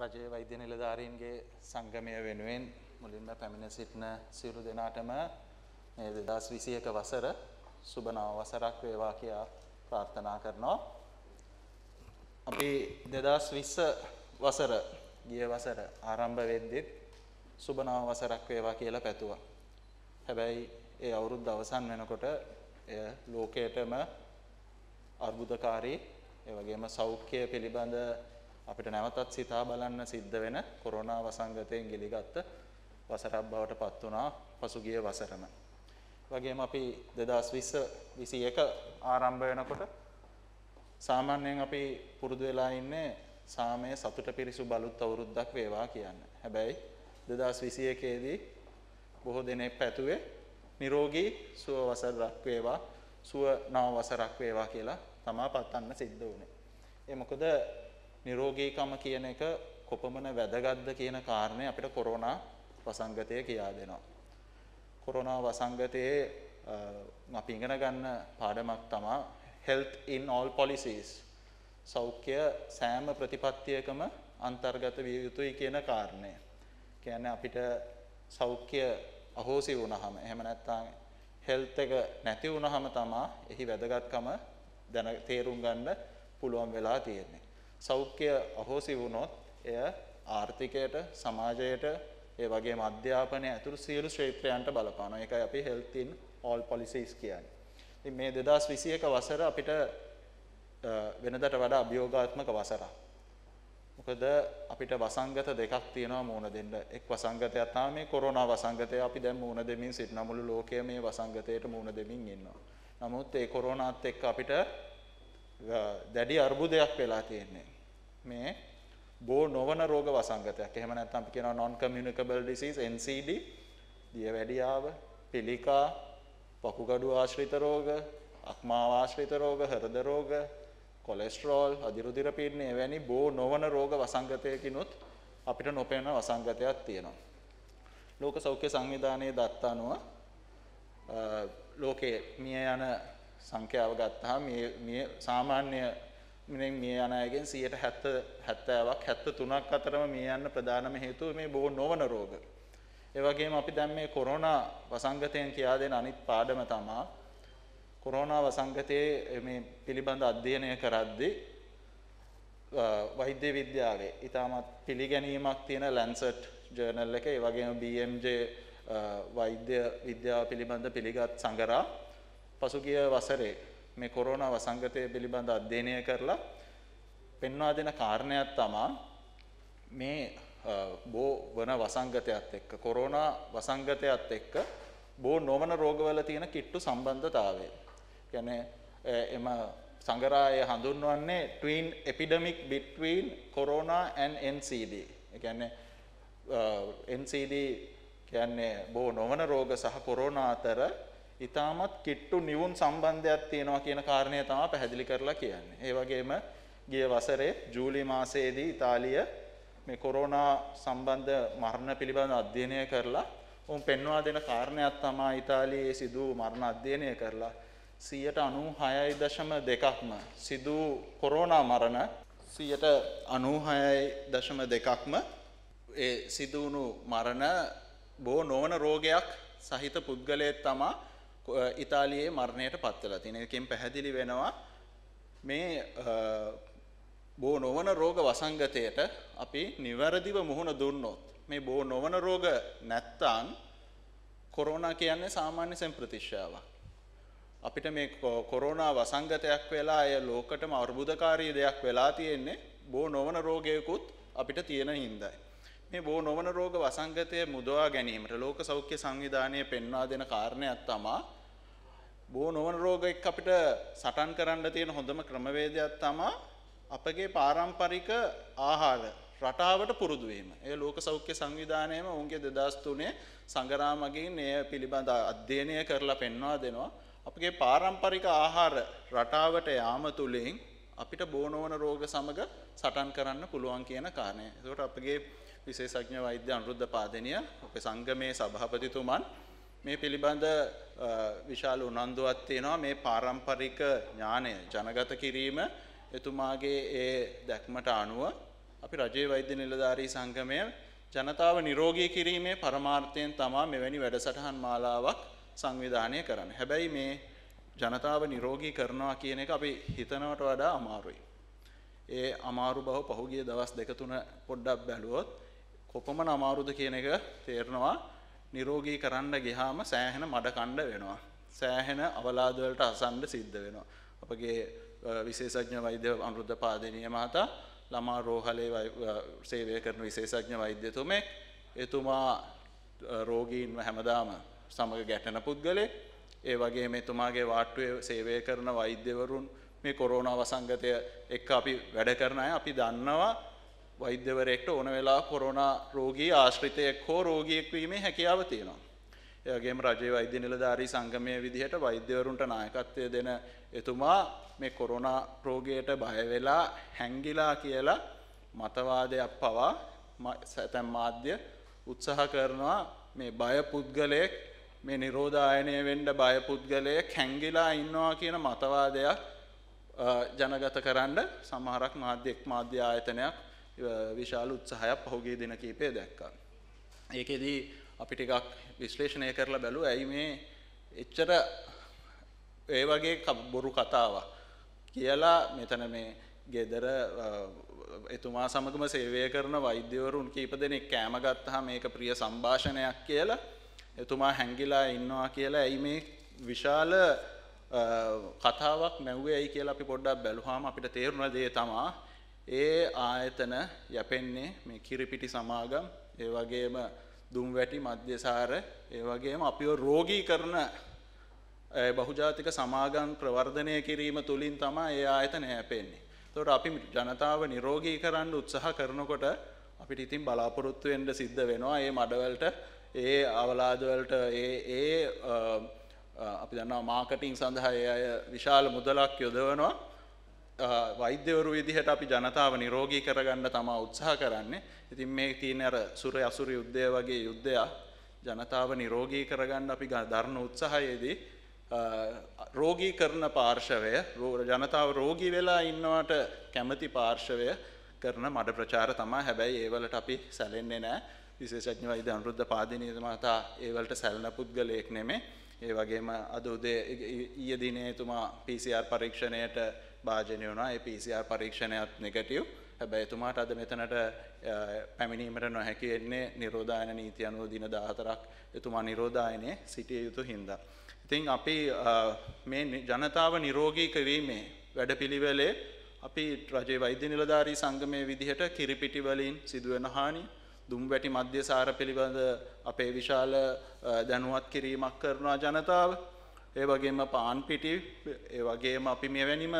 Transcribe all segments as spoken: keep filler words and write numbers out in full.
රජයේ වෛද්‍ය නිලධාරීන්ගේ සංගමය වෙනුවෙන් මුලින්ම පැමිණ සිටින සියලු දෙනාටම මේ දෙදාස් විසියක වසර සුබ නව වසරක් වේවා කියා ප්‍රාර්ථනා කරනවා. අපි දෙදාස් විස්ස වසර ගිය වසර ආරම්භ වෙද්දී සුබ නව වසරක් වේවා කියලා පැතුවා. හැබැයි ඒ අවුරුද්ද අවසන් වෙනකොට එය ලෝකයටම අර්බුදකාරී ඒ වගේම සෞඛ්‍ය පිළිබඳ අපිට නැවතත් සිතා බලන්න සිද්ධ වෙන කොරෝනා වසංගතයෙන් ගිලිගත් වසරක් බවට පත් වුණා පසුගිය වසරම. වගේම අපි දෙදාස් විස්ස විසියක ආරම්භ වෙනකොට සාමාන්‍යයෙන් අපි පුරුදු වෙලා ඉන්නේ සාමය සතුට පිරිසු බලුත් අවුරුද්දක් වේවා කියන්නේ. හැබැයි දෙදාස් විසියකේදී බොහෝ දෙනෙක් පැතුවේ නිරෝගී සුව වසරක් වේවා සුව නව වසරක් වේවා කියලා තමා පතන්න සිද්ධ වුණේ. ඒ මොකද නිරෝගීකම කියන එක කොපමණ වැදගත්ද කියන කාරණේ අපිට කොරෝනා වසංගතය කියා දෙනවා. කොරෝනා වසංගතයේ අපි ඉගෙන ගන්න පාඩමක් තමයි health in all policies. සෞඛ්‍ය සෑම ප්‍රතිපත්තියකම අන්තර්ගත විය යුතුයි කියන කාරණය. කියන්නේ අපිට සෞඛ්‍ය අහෝසි වුණාම එහෙම නැත්නම් health එක නැති වුණාම තමයි එහි වැදගත්කම දැන තේරුම් ගන්න පුළුවන් වෙලා තියෙන්නේ. සෞඛ්‍ය අහෝසි වුණොත් එය ආර්ථිකයට, සමාජයට, ඒ වගේම අධ්‍යාපනය ඇතුළු සියලු ක්ෂේත්‍රයන්ට බලපානවා. ඒකයි අපි health in all policies කියන්නේ. ඉතින් මේ දෙදාස් විසියක වසර අපිට වෙනදට වඩා අභියෝගාත්මක වසරක්. මොකද අපිට වසංගත දෙකක් තියෙනවා මුහුණ දෙන්න. එක් වසංගතයක් තමයි මේ කොරෝනා වසංගතය. අපි දැන් මුහුණ දෙමින් සිටින මුළු ලෝකය මේ වසංගතයට මුහුණ දෙමින් ඉන්නවා. නමුත් ඒ කොරෝනාත් එක්ක අපිට දැඩි අර්බුදයක් වෙලා තියෙන්නේ. මේ බෝ නොවන රෝග වසංගතයක්. එහෙම නැත්නම් අපි කියනවා non communicable disease N C D, දියවැඩියාව, පිළිකා, වකුගඩු ආශ්‍රිත රෝග, අක්මාව ආශ්‍රිත රෝග, හෘද රෝග, කොලෙස්ටරෝල්, අධිරුධිර පීඩන එවැනි බෝ නොවන රෝග වසංගතයකිනුත් අපිට නොපෙනෙන වසංගතයක් තියෙනවා. ලෝක සෞඛ්‍ය සංවිධානයේ දත්ත අනුව ලෝකයේ මිය යන සංඛ්‍යාව ගත්තාම මේ මේ සාමාන්‍ය මිනින් මිය යන අයගෙන් සියයට හැත්තෑවක් හැත්තෑතුනක් අතරම මිය යන්න ප්‍රධානම හේතුව මේ බෝ නොවන රෝග. ඒ වගේම අපි දැන් මේ කොරෝනා වසංගතයෙන් කියා දෙන අනිත් පාඩම තමයි කොරෝනා වසංගතයේ මේ පිළිබඳ අධ්‍යයනය කරද්දී වෛද්‍ය විද්‍යාවේ ඊටමත් පිළිගැනීමක් තියෙන Lancet ජර්නල් එක, ඒ වගේම B M J වෛද්‍ය විද්‍යාව පිළිබඳ පිළිගත් සංගරා පසුගිය වසරේ මේ කොරෝනා වසංගතය පිළිබඳ අධ්‍යයනය කරලා පෙන්වා දෙන කාරණයක් තමයි මේ බෝ වන වසංගතයත් එක්ක කොරෝනා වසංගතයත් එක්ක බෝ නොවන රෝගවල තියෙන කිට්ටු සම්බන්ධතාවය. කියන්නේ එම සංගරාය හඳුන්වන්නේ twin epidemic between corona and N C D. ඒ කියන්නේ N C D කියන්නේ බෝ නොවන රෝග සහ කොරෝනා අතර ඊටමත් කිට්ටු නිවුන් සම්බන්ධයක් තියෙනවා කියන කාරණය තමයි පැහැදිලි කරලා කියන්නේ. ඒ වගේම ගිය වසරේ ජූලි මාසයේදී ඉතාලිය මේ කොරෝනා සම්බන්ධ මරණ පිළිබඳ අධ්‍යයනය කරලා උන් පෙන්වා දෙන කාරණයක් තමයි ඉතාලියේ සිදු මරණ අධ්‍යයනය කරලා සියයට අනූහයයි දශම දෙකක්ම සිදු කොරෝනා මරණ සියයට අනූහයයි දශම දෙකක්ම ඒ සිදුණු මරණ බෝ නොවන රෝගයක් සහිත පුද්ගලයෙක් තමයි ඉතාලියේ මරණයට පත් වෙලා තියෙන. එකෙන් පැහැදිලි වෙනවා මේ බෝ නොවන රෝග වසංගතයට අපි නිවැරදිව මුහුණ දුන්නොත් මේ බෝ නොවන රෝග නැත්තම් කොරෝනා කියන්නේ සාමාන්‍ය සම්ප්‍රතිශ්‍යාවක්. අපිට මේ කොරෝනා වසංගතයක් වෙලා අය ලෝකෙටම අර්බුදකාරී දෙයක් වෙලා තියෙන්නේ බෝ නොවන රෝගයකුත් අපිට තියෙන හින්දායි. මේ බෝ නොවන රෝග වසංගතය මුදවා ගැනීමට ලෝක සෞඛ්‍ය සංවිධානය පෙන්වා දෙන කාරණයක් තමයි බෝ නොවන රෝග එක්ක අපිට සටන් කරන්න තියෙන හොඳම ක්‍රමවේදයක් තමයි අපගේ පාරම්පරික ආහාර රටාවට පුරුදු වීම. ඒ ලෝක සෞඛ්‍ය සංවිධානයම උන්ගේ දෙදාස් තුනේ සංගරා මගින් එය පිළිබඳ අධ්‍යයනය කරලා පෙන්වා දෙනවා. අපගේ පාරම්පරික ආහාර රටාවට යාම තුලින් අපිට බෝ නොවන රෝග සමග සටන් කරන්න පුළුවන් කියන කාරණය. ඒකට අපගේ විශේෂඥ වෛද්‍ය අනුරුද්ධ පාදෙනිය අපේ සංගමේ සභාපතිතුමන් මේ පිළිබඳ විශාල උනන්දුවක් තියෙනවා. මේ පාරම්පරික ඥානය ජනගත කිරීම එතුමාගේ ඒ දැක්මට අනුව අපි රජයේ වෛද්‍ය නිලධාරී සංගමය ජනතාව නිරෝගී කිරීමේ පරමාර්ථයෙන් තමයි මෙවැනි වැඩසටහන් මාලාවක් සංවිධානය කරන්නේ. හැබැයි මේ ජනතාව නිරෝගී කරනවා කියන එක අපි හිතනවට වඩා අමාරුයි. ඒ අමාරු බව පහුගිය දවස් දෙක තුන පොඩ්ඩක් බැලුවොත් කොපමණ අමාරුද කියන එක තේරෙනවා. නිරෝගී කරන්න ගියාම සෑහෙන මඩ කණ්ඩ වෙනවා. සෑහෙන අවලාද වලට අසන්න සිද්ධ වෙනවා. අපගේ විශේෂඥ වෛද්‍ය අනුරුද්ධ පාදිනිය මහතා ළමා රෝහලේ සේවය කරන විශේෂඥ වෛද්‍යතුමෙක්. එතුමා රෝගීන්ව හැමදාම සමග ගැටෙන පුද්ගලෙක්. ඒ වගේම එතුමාගේ වාට්ටුවේ සේවය කරන වෛද්‍යවරුන් මේ කොරෝනා වසංගතය එක්ක අපි වැඩ කරන අය අපි දන්නවා වෛද්‍යවරයෙක්ට ඕන වෙලාවක කොරෝනා රෝගී ආශ්‍රිතයෙක් හෝ රෝගියෙක් වීමේ හැකියාව තියෙනවා. ඒ වගේම රජයේ වෛද්‍ය නිලධාරී සංගමයේ විදිහට වෛද්‍යවරුන්ට නායකත්වය දෙන එතුමා මේ කොරෝනා රෝගයට බය වෙලා හැංගිලා කියලා මතවාදයක් පවා සැතැම් මාධ්‍ය උත්සාහ කරනවා මේ බය පුද්ගලයෙක් මේ නිරෝධායනය වෙන්න බය පුද්ගලයෙක් හැංගිලා ඉන්නවා කියන මතවාදයක් ජනගත කරන්න සමහරක් මාධ්‍ය එක් මාධ්‍ය ආයතනයක් විශාල උත්සාහයක් පහුගිය දින කිහිපය දැක්කා. ඒකෙදී අපි ටිකක් විශ්ලේෂණය කරලා බැලුවා ඇයි මේ එච්චර ඒ වගේ බොරු කතාවක් කියලා මෙතන මේ ගෙදර එතුමා සමගම සේවය කරන වෛද්‍යවරුන් කීප දෙනෙක් කෑම ගත්තාම මේක ප්‍රිය සංഭാෂණයක් කියලා එතුමා හැංගිලා ඉන්නවා කියලා ඇයි මේ විශාල කතාවක් නැව්වේ ඇයි කියලා අපි පොඩ්ඩක් බැලුවාම අපිට තේරුණ දේ තමයි ඒ ආයතන යැපෙන්නේ මේ කිරිපිටි සමාගම් ඒ වගේම දුම්වැටි මධ්‍යසාර ඒ වගේම අපිව රෝගී කරන බහුජාතික සමාගම් ප්‍රවර්ධනය කිරීම තුලින් තමයි ඒ ආයතන යැපෙන්නේ. ඒතකොට අපි ජනතාව නිරෝගී කරන්න උත්සාහ කරනකොට අපිට ඉතින් බලාපොරොත්තු වෙන්න සිද්ධ වෙනවා මේ මඩවලට ඒ අවලාද වලට ඒ ඒ අපි දන්නවා මාකටිං සඳහා ඒ අය විශාල මුදලක් යොදවනවා. වෛද්‍යවරු විදිහට අපි ජනතාව නිරෝගී කරගන්න තමයි උත්සාහ කරන්නේ. ඉතින් මේ තියෙන අර සුර අසුර යුද්ධය වගේ යුද්ධයක් ජනතාව නිරෝගී කරගන්න අපි දරන උත්සාහයේදී රෝගී කරන පාර්ශවය ජනතාව රෝගී වෙලා ඉන්නවට කැමැති පාර්ශවය කරන මඩ ප්‍රචාර තමයි. හැබැයි ඒ වලට අපි සැලෙන්නේ නැහැ. විශේෂඥ වෛද්‍ය අනුරුද්ධ පාදිනිය මහතා ඒ වලට සැලෙන පුද්ගලයෙක් නෙමෙයි. ඒ වගේම අද උදේ ඊයේ දිනේ එතුමා පී සී ආර් පරීක්ෂණයට භාජනය වුණා. ඒ පී සී ආර් පරීක්ෂණයත් නෙගටිව්. හැබැයි එතුමාට අද මෙතනට පැමිණීමට නොහැකි වෙන්නේ නිරෝධායන නීතිය අනුව දින දාහතරක් එතුමා නිරෝධායනයේ සිටිය යුතු හින්දා. ඉතින් අපි මේ ජනතාව නිරෝගී කිරීමේ වැඩපිළිවෙලේ අපි රජයේ වෛද්‍ය නිලධාරී සංගමයේ විදිහට කිරිපිටි වලින් සිදුවෙන හානිය දුම්වැටි මධ්‍යසාර පිළිබඳ අපේ විශාල දැනුවත් කිරීමක් කරනවා ජනතාව. ඒ වගේම පාන් පිටි ඒ වගේම අපි මෙවැනිම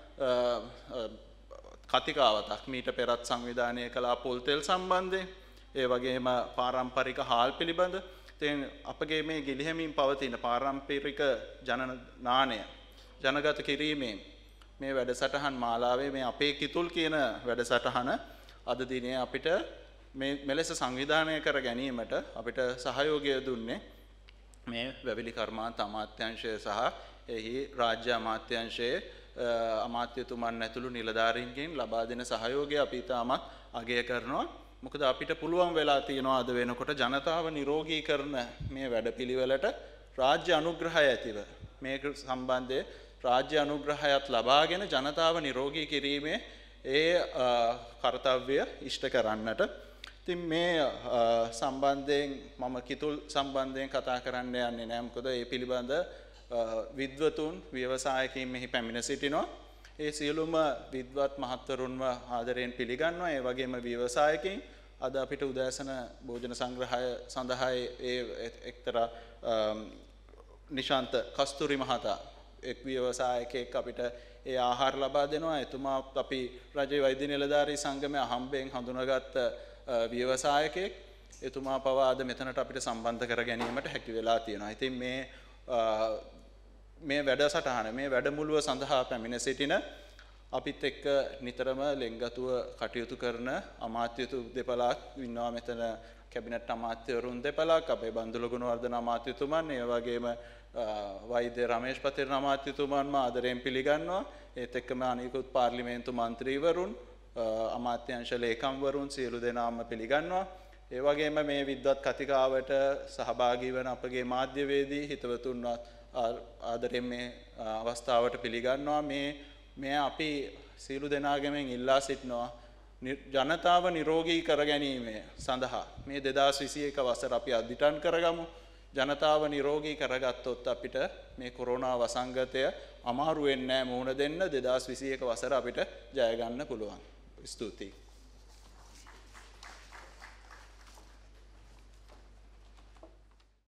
කතිකාවතක් මීට පෙරත් සංවිධානය කළ පොල් තෙල් සම්බන්ධයෙන් ඒ වගේම පාරම්පරික හාල් පිළිබඳ ඉතින් අපගේ මේ ගිලිහෙමින් පවතින පාරම්පරික ජන නාණය ජනගත කිරීමේ මේ වැඩසටහන් මාලාවේ මේ අපේ කිතුල් කියන වැඩසටහන අද දිනේ අපිට මේ මෙලෙස සංවිධානය කර ගැනීමට අපිට සහයෝගය දුන්නේ මේ වැවිලි කර්මාන්ත අමාත්‍යාංශය සහ එහි රාජ්‍ය අමාත්‍යාංශයේ අමාත්‍යතුමන් ඇතුළු නිලධාරීන්ගෙන් ලබා දෙන සහයෝගය අපි තාමත් අගය කරනවා. මොකද අපිට පුළුවන් වෙලා තියෙනවා අද වෙනකොට ජනතාව නිරෝගී කරන මේ වැඩපිළිවෙලට රාජ්‍ය අනුග්‍රහය ඇතිව මේක සම්බන්ධයේ රාජ්‍ය අනුග්‍රහයත් ලබාගෙන ජනතාව නිරෝගී කිරීමේ ඒ කාර්යය ඉෂ්ට කරන්නට. ඉතින් මේ සම්බන්ධයෙන් මම කිතුල් සම්බන්ධයෙන් කතා කරන්න යන්නේ නැහැ. මොකද ඒ පිළිබඳ විද්වතුන් ව්‍යවසායකයින් මෙහි පැමිණ සිටිනවා. ඒ සියලුම විද්වත් මහත්වරුන්ව ආදරයෙන් පිළිගන්නවා. ඒ වගේම ව්‍යවසායකයින් අද අපිට උදෑසන භෝජන සංග්‍රහය සඳහා ඒ එක්තරා නිශාන්ත කස්තුරි මහතා එක් ව්‍යවසායකයෙක් අපිට ඒ ආහාර ලබා දෙනවා. එතුමා අපි රජයේ වෛද්‍ය නිලධාරී සංගමයේ අහම්බෙන් හඳුනාගත් ව්‍යවසායකයෙක්. එතුමා පවා අද මෙතනට අපිට සම්බන්ධ කර ගැනීමට හැකි වෙලා තියෙනවා. ඉතින් මේ මේ වැඩසටහන මේ වැඩමුළුව සඳහා පැමිණ සිටින අපිත් එක්ක නිතරම ලෙන්ගතුව කටයුතු කරන අමාත්‍යතු දෙපළක් ඉන්නවා. මෙතන කැබිනට් අමාත්‍යවරුන් දෙපළක් අපේ බන්දුල ගුණවර්ධන අමාත්‍යතුමන් ඒ වගේම වෛද්‍ය රමේෂ් පතිරණ අමාත්‍යතුමන්ම ආදරයෙන් පිළිගන්නවා. ඒත් එක්කම අනිකුත් පාර්ලිමේන්තු මන්ත්‍රීවරුන් අමාත්‍යංශ ලේකම්වරුන් සියලු දෙනාම පිළිගන්නවා. ඒ වගේම මේ විද්වත් කතිකාවට සහභාගී වන අපගේ මාධ්‍යවේදී හිතවතුන්වත් ආදරෙන් මේ අවස්ථාවට පිළිගන්නවා. මේ මේ අපි සියලු දෙනාගෙන් ඉල්ලා සිටිනවා ජනතාව නිරෝගී කර ගැනීම සඳහා මේ දෙදාස් විසි එක වසර අපි අදිටන් කරගමු. ජනතාව නිරෝගී කරගත්තොත් අපිට මේ කොරෝනා වසංගතය අමාරු වෙන්නේ නැහැ මුහුණ දෙන්න. දෙදාස් විසි එක වසර අපිට ජය ගන්න පුළුවන්. ස්තුතියි.